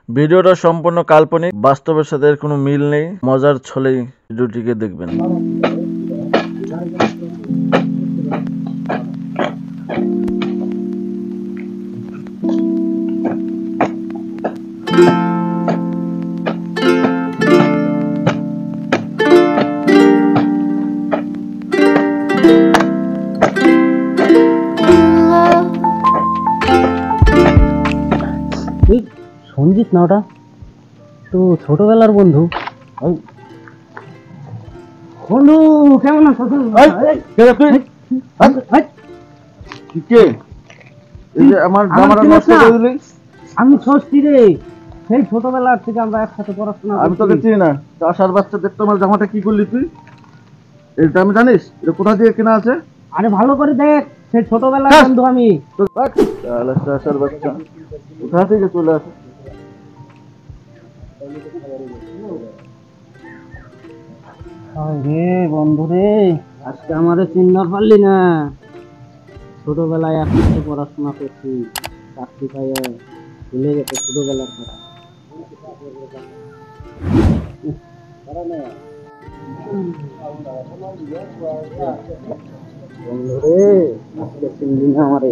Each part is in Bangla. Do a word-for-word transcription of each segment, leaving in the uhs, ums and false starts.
ভিডিওটা সম্পূর্ণ কাল্পনিক, বাস্তবের সাথে এর কোনো মিল নেই। মজার ছলেই ভিডিওটিকে দেখবেন। সঞ্জিত না, ওটা তো ছোটবেলার বন্ধু। বন্ধু কেমন আছো? আমি ষষ্ঠী রে, সেই ছোটবেলার থেকে আমরা একসাথে পড়াশোনা। আমি তোকে চিনি না, চাষার বাচ্চা দেখতে আমার জামাটা কি করলি তুই? এটা আমি জানিস এটা কোথা দিয়ে কেনা আছে? আরে ভালো করে দেখ, সেই ছোটবেলার বন্ধু আমি। চাষার বাচ্চা কোথা থেকে চলে আসে? রে বন্ধু রে, আজকে আমারে চিনতে পারলি না? ছোটবেলায় একসাথে পড়াশোনা করছি, চাকরি পাইয়ে ভুলে গেছে ছোটবেলার কথা। বন্ধু রে, আজকে চিনলি না আমারে?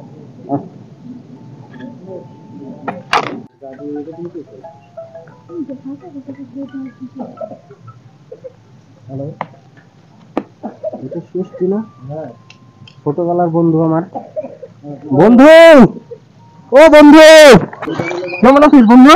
হ্যালো, এটা ষষ্ঠী না? ছোটবেলার বন্ধু আমার। বন্ধু, ও বন্ধু, কেমন আছিস বন্ধু?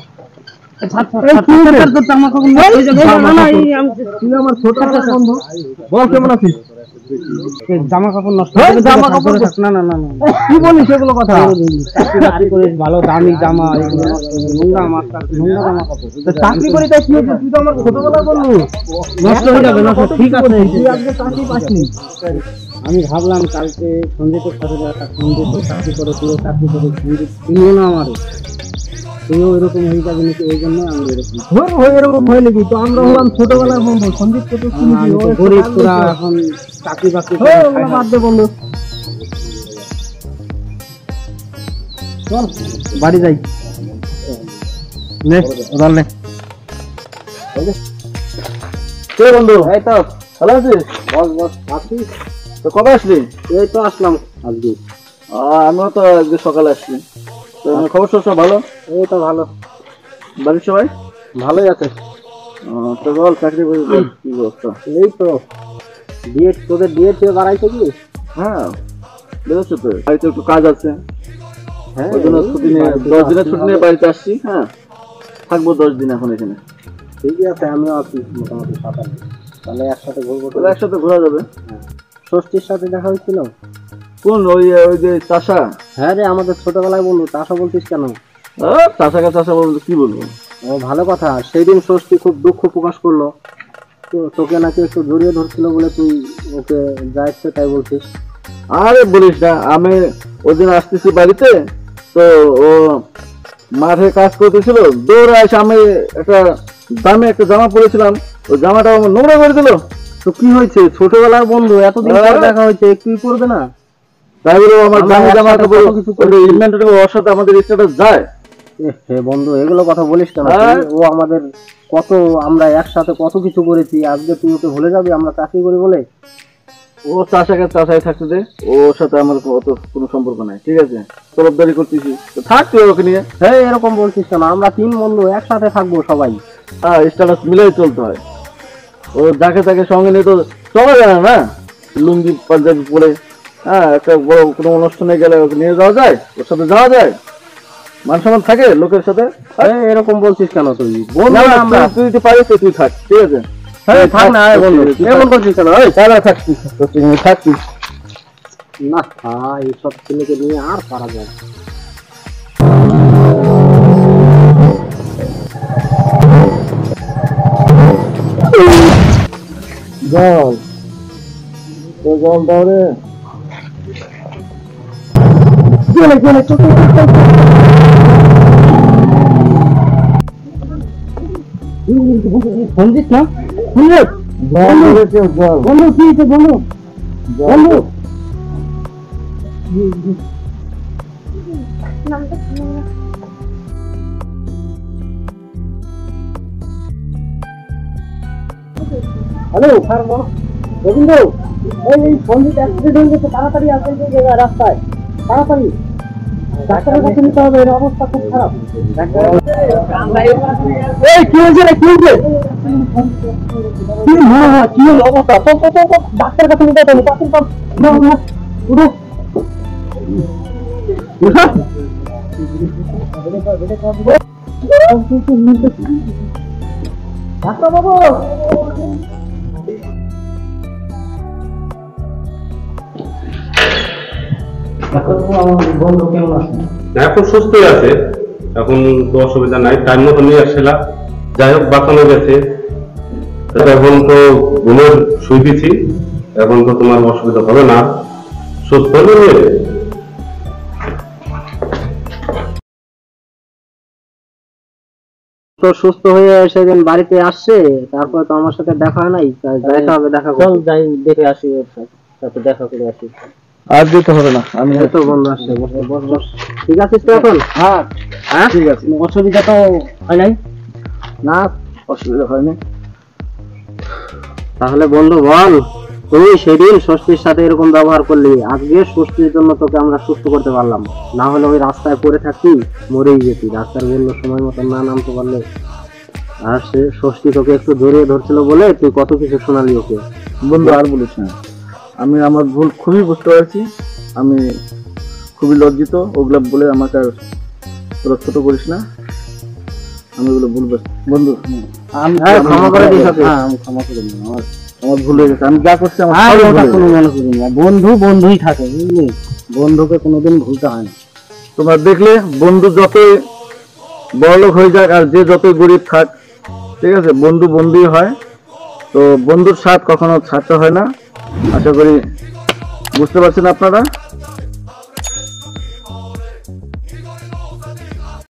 জামা কাপড় নষ্ট, জামা কাপড় না না না কি বলিস সেগুলো কথা? ভালো দামি জামা, নোংরা আমার নোংরা জামা কাপড় চাকরি করি, তাই কি হয়েছে? তুই তো আমার ছোটবেলার বন্ধু, নষ্ট হয়ে যাবে না? ঠিক আছে, তুই আজকে চাকরি পাসনি। আমি ভাবলাম কালকে সঞ্জিতের সাথে সঞ্জিত চাকরি করে, তুইও চাকরি করে, সঞ্জিত চিনিও না আমার, তুইও এরকম হয়ে যাবে নাকি? ওই জন্য আমি এরকম হয়ে এরকম হয় নাকি? তো আমরা হলাম ছোটবেলার বন্ধু, সঞ্জিত তো গরিব, তোরা এখন চাকরি বাকরি বাদ দে বন্ধু। চল বাড়ি যাই, নে উদার নে। কে বন্ধু? এই তো ভালো আছিস? বস বস আছিস? তো কবে আসলি? এই তো আসলাম আজকে। আমিও তো আজকে সকালে আসছি। তো খবর সব ভালো? এই তো ভালো। বাড়ির সবাই ভালোই আছে। তো বল চাকরি করি কি ব্যবস্থা? এই তো বিয়ে, তোদের বিয়ে টিয়ে বাড়াইছে কি? হ্যাঁ বেরোচ্ছে তো, বাড়িতে একটু কাজ আছে, হ্যাঁ ওই জন্য ছুটি নিয়ে দশ দিনের ছুটি নিয়ে বাড়িতে আসছি। হ্যাঁ থাকবো দশ দিন এখন এখানে। ঠিকই আছে, আমিও আছি মোটামুটি সাত আট দিন। তাহলে একসাথে ঘুরবো, তাহলে একসাথে ঘোরা যাবে। ষষ্ঠীর সাথে দেখা হয়েছিল। কোন ওই ওই যে চাষা? হ্যাঁ রে, আমাদের ছোটবেলায় বন্ধু। চাষা বলছিস কেন? চাষাকে চাষা বলতে কি বলবো? ও ভালো কথা। সেই দিন ষষ্ঠী খুব দুঃখ প্রকাশ করলো, তো তোকে নাকি একটু জড়িয়ে ধরছিল বলে তুই ওকে যা ইচ্ছে তাই বলছিস। আরে বলিস না, আমি ওই দিন আসতেছি বাড়িতে, তো ও মাঠে কাজ করতেছিল, দৌড়ে এসে আমি একটা দামে একটা জামা পরেছিলাম, ওই জামাটা আমার নোংরা করে দিল। তো কি হয়েছে? ছোটবেলার বন্ধু, এতদিন পর দেখা হয়েছে, একটুই করবে না? তাই বলে আমার দামি জামা ওর সাথে আমাদের স্ট্যাটাস যায়? হে বন্ধু, এগুলো কথা বলিস কেন? ও আমাদের কত, আমরা একসাথে কত কিছু করেছি, আজকে তুই ওকে ভুলে যাবি আমরা চাকরি করি বলে? ও চাষাকে চাষাই থাকতে দে, ওর সাথে আমার অত কোনো সম্পর্ক নাই, ঠিক আছে? তরফদারি করতেছি তো থাক তুই ওকে নিয়ে। হ্যাঁ এরকম বলছিস কেন? আমরা তিন বন্ধু একসাথে থাকবো সবাই। হ্যাঁ স্ট্যাটাস মিলাই চলতে হয়, ও যাকে তাকে সঙ্গে নিয়ে তো চলা যায় না, লুঙ্গি পাঞ্জাবি পরে। হ্যাঁ একটা বড় কোনো অনুষ্ঠানে গেলে ওকে নিয়ে যাওয়া যায়, ওর সাথে যাওয়া যায়, মান সম্মান থাকে লোকের সাথে। এরকম বলছিস কেন? তুই তুই যদি পারিস তুই থাক, ঠিক আছে? থাক না বন্ধু, এমন করছিস কেন? থাকছিস থাকছিস না, এইসব ছেলেকে নিয়ে আর পারা যায়। জল জল দাও রে। সঞ্জিত না? বন্ধু কি হয়েছে বন্ধু? বন্ধু হ্যালো রবীন্দ্র, এই সঞ্জিত অ্যাক্সিডেন্ট হয়ে গেছে, তাড়াতাড়ি আসবেন রাস্তায়, তাড়াতাড়ি ডাক্তারের কাছে নিতে হবে, এর অবস্থা খুব খারাপ। এই কি হয়েছে রে, কি হয়েছে? কি মা কি হলো অবস্থা? তো তো তো ডাক্তারের কাছে নিতে হবে, পাশে পাশ না না উঠো। ডাক্তার বাবু, বন্ধু কেমন আছে? এখন সুস্থই আছে, এখন তো অসুবিধা নাই, টাইম মতো নিয়ে আসছিলাম, যাই হোক বাঁচানো গেছে। এখন তো ঘুমের শুই দিচ্ছি, এখন তো তোমার অসুবিধা হবে না, সুস্থ হয়ে তো সুস্থ হয়ে সেদিন বাড়িতে আসছে, তারপর তো আমার সাথে দেখা হয় নাই, দেখা হবে, দেখা চল যাই দেখে আসি, ওর সাথে দেখা করে আসি। আর যেতে হবে না, আমি এই তো বন্ধু আসছে, বস বস বস। ঠিক আছিস তো এখন? হ্যাঁ হ্যাঁ ঠিক আছে, অসুবিধা তো হয় নাই না? অসুবিধা হয়নি। তাহলে বন্ধু বল, তুই সেদিন ষষ্ঠীর সাথে এরকম ব্যবহার করলি, আজকে ষষ্ঠীর জন্য তোকে আমরা সুস্থ করতে পারলাম, না হলে ওই রাস্তায় পড়ে থাকতি, মরেই যেতি। ডাক্তার বললো সময় মতো না নামতে পারলে। আর সে ষষ্ঠী তোকে একটু জড়িয়ে ধরছিল বলে তুই কত কিছু শোনালি ওকে। বন্ধু আর বলিস না, আমি আমার ভুল খুবই বুঝতে পারছি, আমি খুবই লজ্জিত, ওগুলো বলে আমাকে আর তোরা ছোট করিস না, আমি ওগুলো ভুল বুঝ- বন্ধু আমি হ্যাঁ, ক্ষমা করে দিস ওকে। হ্যাঁ আমি ক্ষমা করে দিই, আমার আমার ভুল হয়ে গেছে, আমি যা করছি আমার আর সবই ওটা ভুল কোনো হয়ে গেছে। মনে করি না, বন্ধু বন্ধুই থাকে, বুঝলি? বন্ধুকে কোনোদিন ভুলতে হয় না। তোমরা দেখলে বন্ধু যতই বড়লোক হয়ে যাক আর যে যতই গরিব থাক, ঠিক আছে, বন্ধু বন্ধুই হয়। তো বন্ধুর সাথ কখনো ছাড়তে হয় না, আশা করি বুঝতে পারছেন আপনারা।